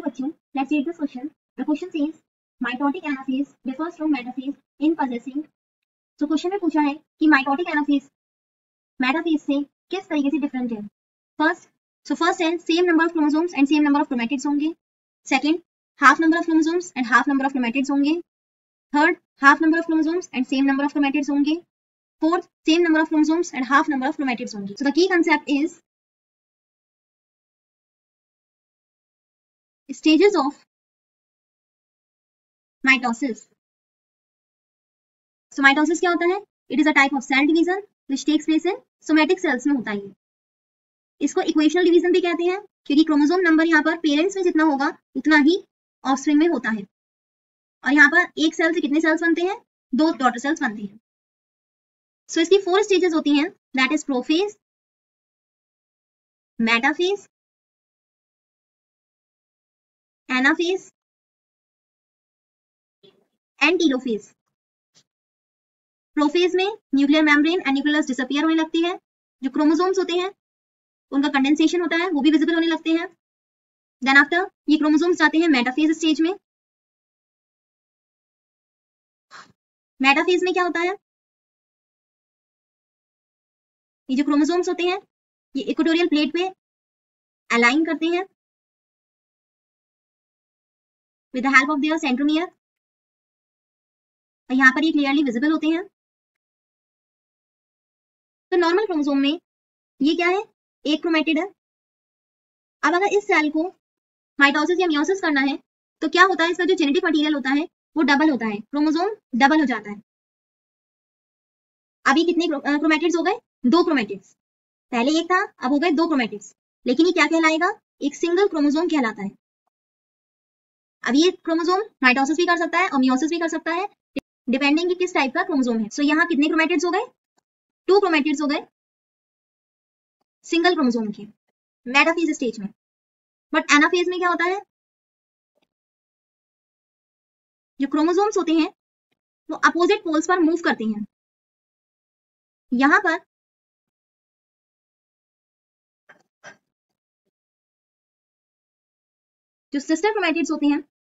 Hello बच्चों, let's read this question. The question says mitotic anaphase differs from metaphase in possessing. तो question में पूछा है कि माइटोटिक एनाफेज मेटाफेज से किस तरीके से डिफरेंट है. फर्स्ट है same number of chromosomes and same number of chromatids होंगे. Second, half number of chromosomes and half number of chromatids होंगे. Third, half number of chromosomes and same number of chromatids होंगे. Fourth, same number of chromosomes and half number of chromatids होंगे. So the key concept is stages of mitosis. So mitosis क्या होता है? It is a type of cell division which takes place in somatic cells में होता है. इसको equational division भी कहते हैं क्योंकि क्रोमोसोम नंबर यहाँ पर पेरेंट्स में जितना होगा उतना ही ऑफस्प्रिंग में होता है. और यहाँ पर एक सेल से कितने सेल्स बनते हैं? 2 डॉटर सेल्स बनते हैं. सो इसकी 4 स्टेजेस होती हैं, that is prophase, metaphase, anaphase and telophase. Prophase में nuclear membrane and nucleus disappear होने लगती है. जो क्रोमोसोम्स होते हैं उनका कंडेंसेशन होता है, वो भी विजिबल होने लगते हैं. देन आफ्टर ये क्रोमोसोम्स जाते हैं मेटाफेज स्टेज में. मेटाफेज में क्या होता है? ये जो क्रोमोसोम्स होते हैं ये इक्वेटोरियल प्लेट पे अलाइन करते हैं with the help of their centromere. और यहाँ पर ये क्लियरली विजिबल होते हैं. तो नॉर्मल क्रोमोसोम में ये क्या है? एक क्रोमैटिड है. अब अगर इस सेल को माइटोसिस या मियोसिस करना है तो क्या होता है? इसका जो जेनेटिक मटेरियल होता है वो डबल होता है, क्रोमोसोम डबल हो जाता है. अभी कितने क्रोमैटिड्स हो गए? 2 क्रोमैटिड्स. पहले एक था, अब हो गए 2 क्रोमैटिड्स. लेकिन ये क्या कहलाएगा? एक सिंगल क्रोमोसोम कहलाता है. अब ये क्रोमोसोम माइटोसिस भी कर सकता है और मियोसिस भी कर सकता है डिपेंडिंग कि किस टाइप का क्रोमोसोम है. सो यहाँ कितने क्रोमैटिड्स हो गए? 2 क्रोमैटिड्स हो गए सिंगल क्रोमोसोम के मेटाफेज स्टेज में. बट एनाफेज में क्या होता है? जो क्रोमोसोम्स होते हैं वो अपोजिट पोल्स पर मूव करते हैं. यहां पर जो सिस्टर क्रोमैटिड्स होते हैं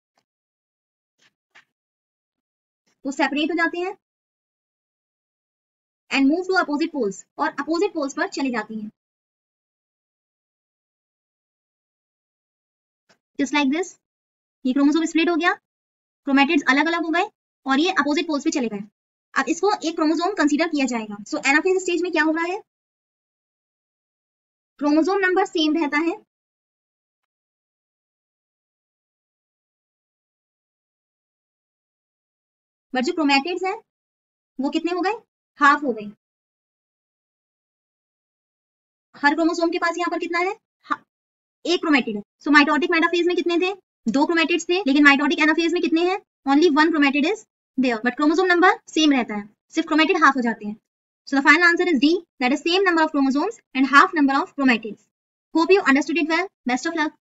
वो सेपरेट हो जाते हैं and move to opposite poles और अपोजिट पोल्स पर चले जाती हैं. जस्ट लाइक दिस, ये क्रोमोसोम स्प्लिट हो गया, क्रोमैटिड्स अलग अलग हो गए और ये अपोजिट पोल्स पे चले गए. अब इसको एक क्रोमोसोम कंसीडर किया जाएगा. सो एनाफेज स्टेज में क्या हो रहा है? क्रोमोसोम नंबर सेम रहता है, बट जो क्रोमैटिड्स हैं वो कितने हो गए? हाफ हो गए. हर क्रोमोसोम के पास यहाँ पर कितना है? एक क्रोमैटिड है. सो माइटोटिक मेटाफेज में कितने थे? 2 क्रोमैटिड्स थे. लेकिन माइटोटिक एनाफेज में कितने हैं? Only 1 chromatid is there, but chromosome number same रहता है, सिर्फ क्रोमैटिड हाफ हो जाते हैं. So the final answer is D, that is same number of chromosomes and half number of chromatids. Hope you understood it well. Best of luck.